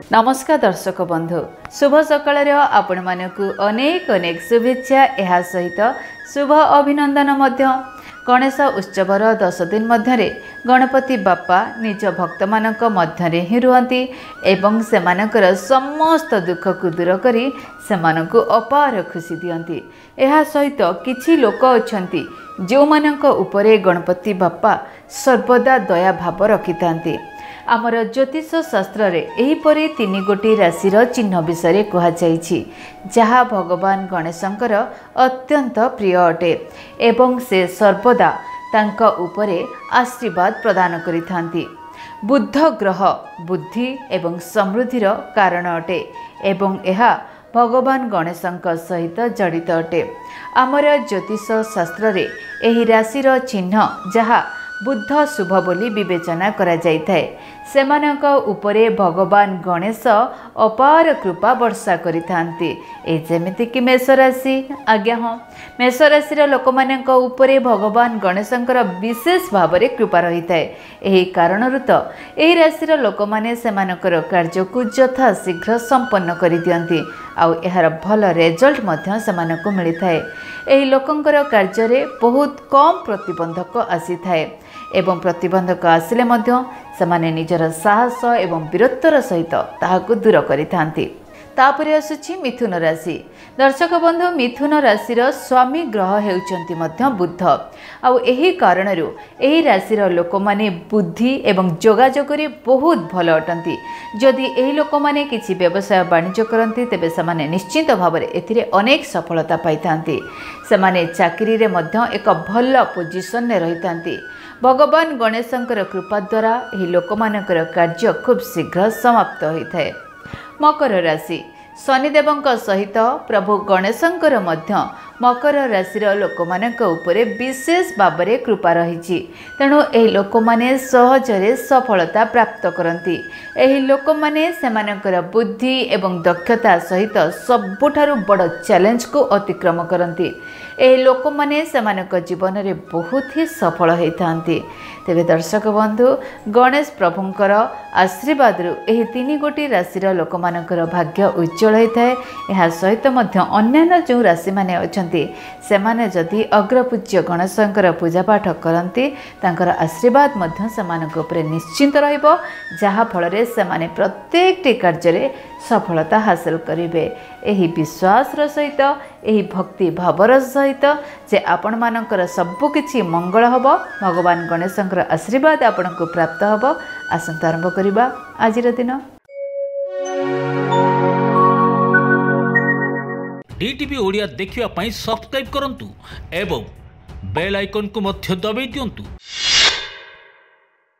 नमस्कार दर्शक बंधु शुभ सकाळ आपण मानकु अनेक अनेक शुभेच्छा एहा सहित शुभ अभिनंदन मध्य। गणेश उत्सवर 10 दिन मध्य गणपति बापा निज भक्त मानक मध्य ही रुहंती एवं सेमानकर समस्त दुख को दूर करी सेमानकु अपार खुशी दियंती। एहा सहित किछि लोक अछंती जो मानक उपरे गणपति बापा सर्वदा दया भाव रखिथांती। आमर ज्योतिष शास्त्र रे एहीपरि 3 गोटी राशि चिन्ह विषय कहुई जहाँ भगवान गणेशंकर अत्यंत प्रिय अटे एवं से सर्वदा तांका उपरे आशीर्वाद प्रदान करिथांती। बुध ग्रह बुद्धि एवं समृद्धिर कारण अटे एवं यह भगवान गणेशंक सहित जड़ित अटे। आमर ज्योतिष शास्त्र रे एही राशिर चिन्ह जहाँ बुद्ध शुभ बोली विवेचना करा जाय थाए सेमानक उपरे भगवान गणेश अपार कृपा वर्षा करिथांती। ए जेमिति कि मेष राशि आज्ञा हाँ मेष राशि लोक मानक उपरे भगवान गणेशंकर विशेष भाव रे कृपा रही थाए। एही कारणरु तो एही राशि लोक माने सेमानकर कार्य को यथा शीघ्र संपन्न करि दियंती आउ एहार भल रिजल्ट मध्य सेमानकु मिली थाए। एही लोकंकर कार्य रे बहुत कम प्रतिबंधक आसी थाए एवं प्रतिबंधक आसिले मध्य सेमाने निजर साहस एवं वीरत्वर सहित ताहाकु दूर करिथांती। तापरे आसुछि मिथुन राशि। दर्शक बंधु मिथुन राशिर स्वामी ग्रह हेउचंती मध्य बुध आउ एही कारणरु एही राशिर लोक माने बुद्धि एवं जोगाजोग रे बहुत भल अटंती। जदि एही लोक माने किछि व्यवसाय वाणिज्य करंती तेबे समाने निश्चित भाव रे एथिरे अनेक सफलता पाइथांती। समाने चाकरी रे मध्य एक भल पोजिशन रे रहिथांती। भगवान गणेशंकर कृपा द्वारा एही लोकमानकर कार्य खूब शीघ्र समाप्त होइथाए। मकर राशि शनिदेवंक सहित प्रभु गणेशंकर मध्य मकर राशिर लोकमानक उपरे विशेष भाव में कृपा रही तेणु एही लोक माने सहजरे सफलता प्राप्त करती। एही लोक माने सेमानकर बुद्धि एवं दक्षता सहित सबुठारु बड़ चैलेंज को अतिक्रम करती। एही लोक माने सेमानक जीवन में बहुत ही सफल होइथांती। तेबे दर्शक बंधु गणेश प्रभुंकर आशीर्वाद एही 3 गोटी राशिर लोक मानकर भाग्य उज्जवल होता है। यह सहित मध्य अन्यान्य जो राशि माने अछंती सेमाने जदि अग्रपूज्य गणेशंकर पूजा पाठ करती तांकर आशीर्वाद मध्य सेमानक उपरे निश्चिंत रहिबो जहा फल रे सेमाने प्रत्येक कार्य रे सफलता हासिल करिवे। एही विश्वास सहित एही भक्ति भावर सहित जे आपण मानकर सबु किछि मंगल हबो भगवान गणेशंकर आशीर्वाद आपनको प्राप्त हबो। आसंता आरंभ करिबा आजिर दिन। डीटीवी ओडिया देखिवा पई सब्सक्राइब करंतु एवं बेल आइकन को मध्य दबाई दियंतु।